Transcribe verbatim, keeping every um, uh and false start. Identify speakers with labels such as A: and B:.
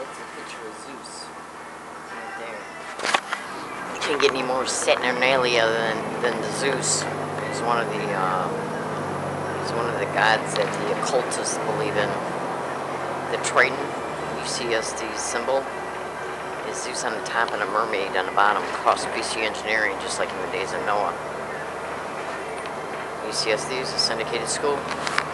A: That's a picture of Zeus. Right there. You can't get any more Saturnalia than, than the Zeus. He's one of the, uh, he's one of the gods that the occultists believe in. The Triton, U C S D symbol, is Zeus on the top and a mermaid on the bottom. Cross species engineering, just like in the days of Noah. U C S D is a syndicated school.